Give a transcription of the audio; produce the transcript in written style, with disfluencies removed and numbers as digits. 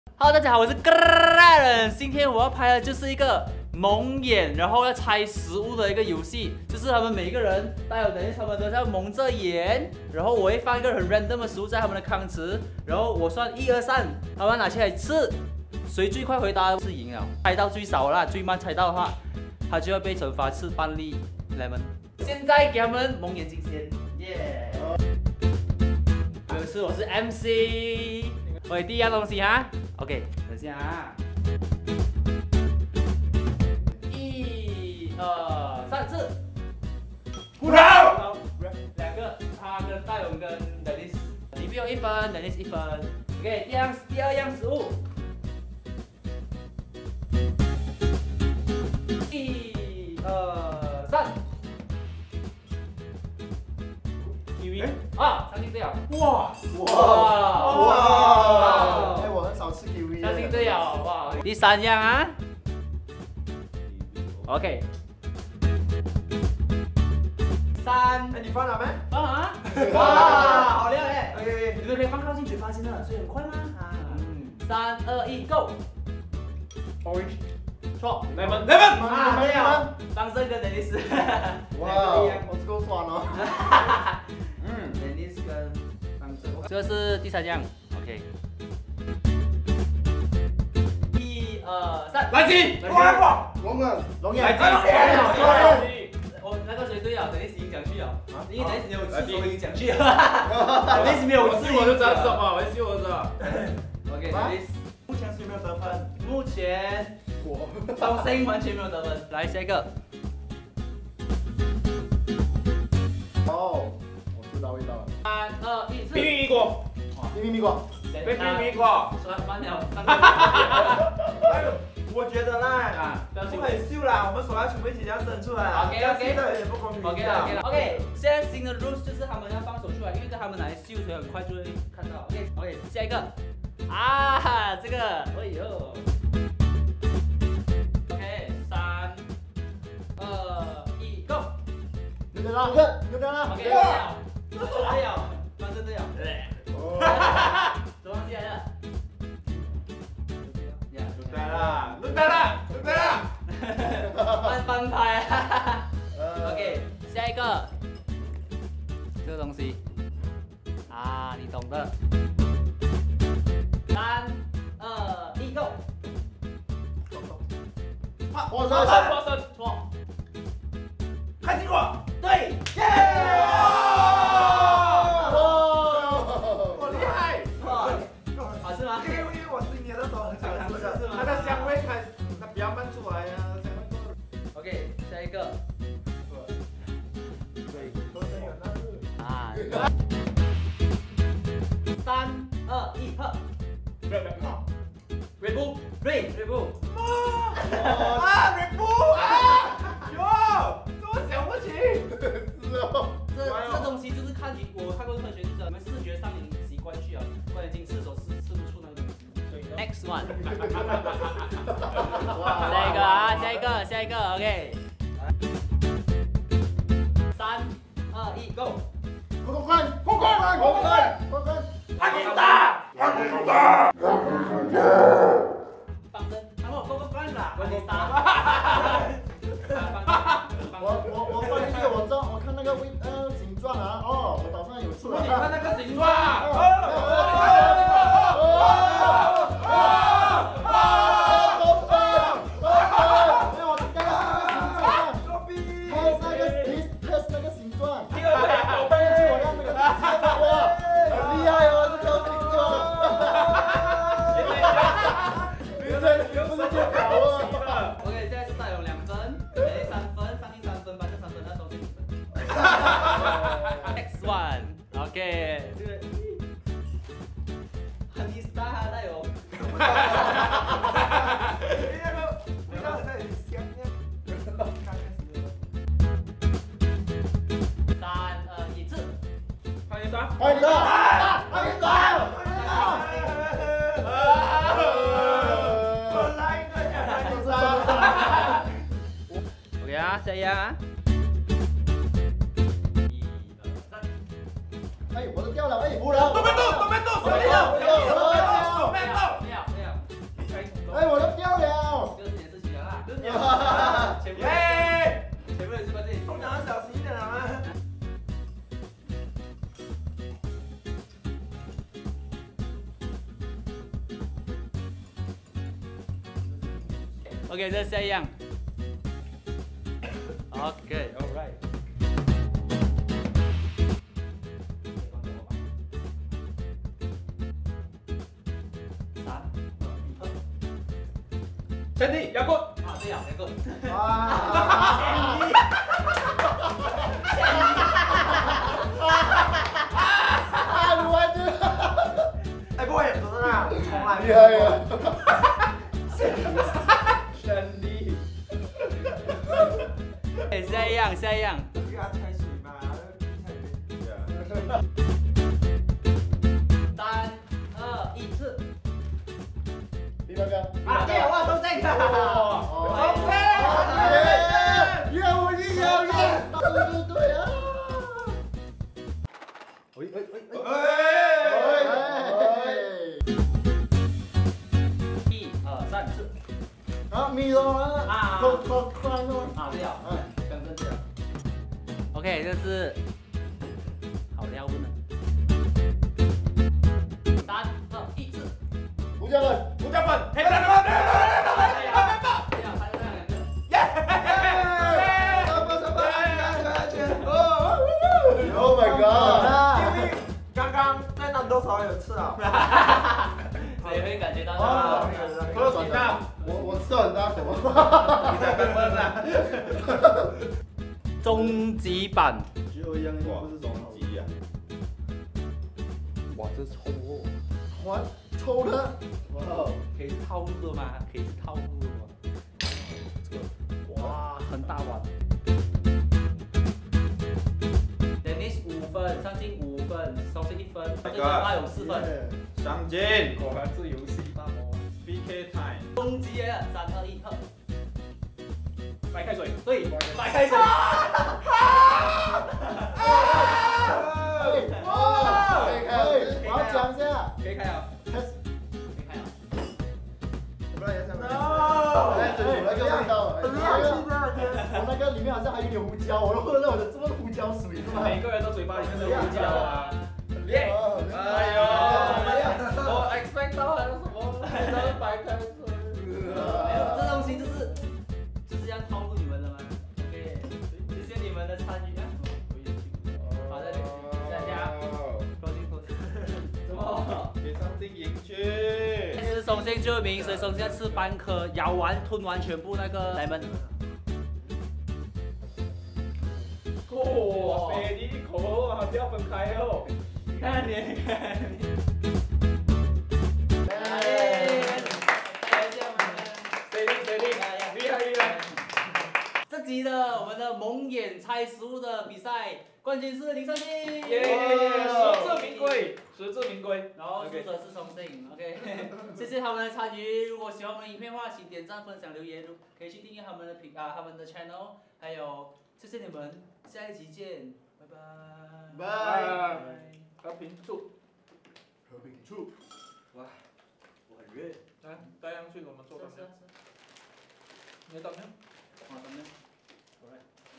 Hello， 大家好，我是 Garen， 今天我要拍的就是一个蒙眼，然后要猜食物的一个游戏，就是他们每一个人带有等于他们都要蒙着眼，然后我会放一个很 random 的食物在他们的汤匙，然后我算1、2、3，他们拿起来吃，谁最快回答是赢了，猜到最少啦，最慢猜到的话，他就要被惩罚吃半粒 lemon。现在给他们蒙眼睛先，耶！有事，我是 MC。OK， 第一样东西哈 ，OK， 等下啊，1、2、3，吃。 骨头。 两个，他跟大勇跟 Dennis， 你不用1分 ，Dennis 1分。OK， 第二样食物。1、2、3。kiwi 啊，相信对了。 哇！ 哎，我很少吃 kiwi。 相信对了，哇！第3样啊。OK。3， 哎，你放了没？ 放啊！哇，好厉害 ！OK， 你们可以放靠近嘴巴先的，所以很快吗？3、2、1，Go！ Orange。 错 Lemon。 啊，对了，方正跟 Dennis。 哇，我这个爽了。 Dennis 跟方正。这个是第3样 ，OK。1、2、3， 垃圾。 龙眼。 我那个谁对了，Dennis 已经讲去了，因为 Dennis 没有吃，我已经讲去了。 Dennis Dennis 没有吃， 我就知道是什么，我是我知道。 OK，Dennis 目前谁没有得分？ 目前方正完全没有得分。来下一个。 哦，我知道味道了。 3、2、1，吃。 冰蜜果。 冰蜜果。 冰蜜果。 慢了。 我觉得啦，不可以秀啦，我们手要全部一起这样伸出来啊。 OK， 这有点不公平。 OK， 现在新的 rules 就是他们要放手出来，因为他们拿来秀，所以很快就会看到。OK， 下一个。啊，这个，哎呦。OK， 3、2、1，Go。 牛得了。 OK， 对了，方正对了。什么东西来的？ 对了。 翻拍。OK， 下一个，这个东西啊，你懂的。3、2、1，Go。 花生。 错。 开心果。 对。 耶！ 好厉害！ 好吃吗？ 因为我吃你的时候很想吃的， 是吗？ 它的香味开始，它不要慢出来呀。 OK， 下一个。 对，都是有那是。 啊。3、2、1，喝。Red Bull。 啊，瑞布啊！哟，这我想不起。 是哦。 这东西就是我看过科学，就是你们视觉上已经习惯去了，关键进吃的时候吃不出那个东西。Next one。下一个 ，OK。3、2、1，Go。 关。 阿米达。 放生，关啦，关你打。 我放进去，我看那个形状啊，哦，我早上有出来。 你看那个形状。 OK， 现在是大勇2分，雷3分，上进3分，反正3分，那都是5分。Next one，OK， 这个很意思大哈，大勇。 味道很像有点香呀。 3、2、1，吃。 欢迎上。 欢迎打。 OK 啊，下一样啊。 哎，我都掉了，哎，不了， 都没动， 不要。 OK， 这下一样。OK，Alright。 前提亚棍。 啊，对呀，亚棍。 鲁安君， 哎，不会，怎么啦？重来。 厉害呀！ 胜利。 哎，下一样，下一样。 给他开水嘛， 3、2、1，次。 第八个。 啊，对，我都这个。 我对啊！ 1、2、3，次。 啊，米龙啊快乐。 啊，对呀，刚正对了。OK， 这是好料问了。3、2、1，次。 胡椒粉， 胡椒粉，黑粉， Oh my god！ 因为刚刚在那多少有吃啊？ 所以会感觉到哦喝水大， 我吃到很大口。 终极版。 只有一样，不是中级呀。 哇，这抽哦！ 哇，抽的！哇， 可以是套路的吗？可以是套路的吗？这个哇，很大碗。Dennis 5分，上进5分，松信1分，这个他有4分。 上进，果然是游戏大魔王。PK time， 终极了，3、2、1，喝。 白开水， 对，白开水。 我要讲一下。 可以开啊。 可以开了。 不然也想。哎，有那个味道，我那个里面好像还有点胡椒，我都喝到我的这么胡椒水是吗？ 每个人都嘴巴里面都有胡椒啊。很厉害。 哎呦，我 expect 到还有什么？白开水。 没有，这东西就是要套路你们的嘛。OK， 谢谢你们的参与啊。好的，大家什么？ 给上进赢去。 这是松信最后一名，所以松信要吃半颗，咬完吞完全部那个 lemon。 哇，塞你一口啊，不要分开哦。 看你， 厉害！ 这集的我们的蒙眼猜食物的比赛冠军是林胜信， 耶，实至名归，实至名归。 然后输者是松信 ，OK， 谢谢他们的参与。如果喜欢我们的影片的话，请点赞、分享、留言，可以去订阅他们的他们的 channel， 还有谢谢你们，下一集见，拜拜。 拜。 和平处。 和平处。 哇，我很热。 来，带上去我们做饭。你的当面。 我当面。